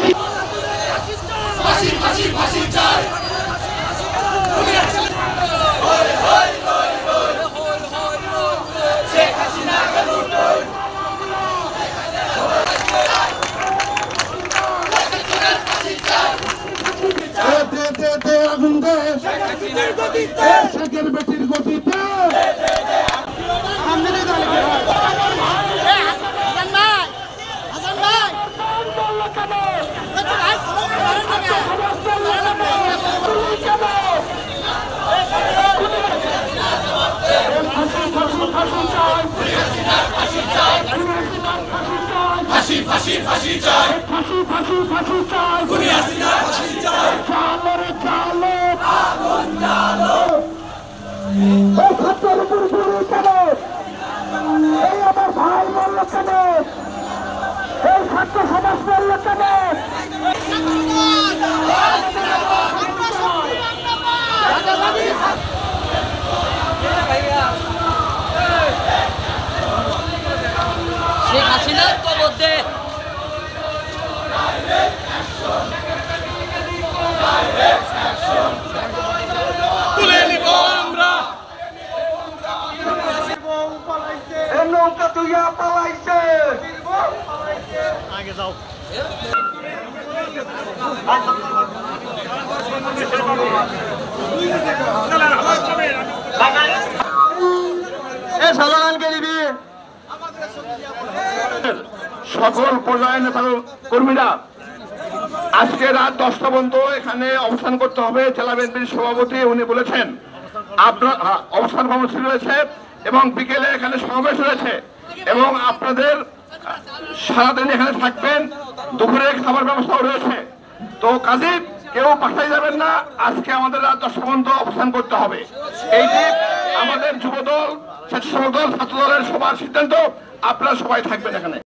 শেখের বেটির গতিতে ফাঁসি ফাঁসি ফাঁসি চাই, ফাঁসি ফাঁসি ফাঁসি চাই, খুনি হাসিনা ফাঁসি চাই, চালো রে চালো, আগুন জ্বালো, এই ছাত্রের উপর গুলি কেন, এই আমার ভাই মরল কেন, এই ছাত্র সমাজ মরল কেন, শেখ হাসিনার কবর দে। তুলে নিব আমরা, নৌকা তুইয়া পালাইছে, আগে যাও। সকল পর্যায়ের নেতা কর্মীরা আজকে রাত 10টা পর্যন্ত এখানে অবস্থান করতে হবে। জেলা বিএনপির সভাপতি উনি বলেছেন আপনার অবস্থান কর্মসূচি রয়েছে এবং বিকেলে এখানে সমাবেশ রয়েছে এবং আপনাদের সারাদিন এখানে থাকবেন, দুপুরে খাবার ব্যবস্থাও রয়েছে। তো কাজে কেউ পাঠাই যাবেন না, আজকে আমাদের রাত 10টা পর্যন্ত অবস্থান করতে হবে। এইটি আমাদের যুবদল, স্বেচ্ছাসেবক দল, ছাত্র দলের সবার সিদ্ধান্ত। আপনারা সবাই থাকবেন এখানে।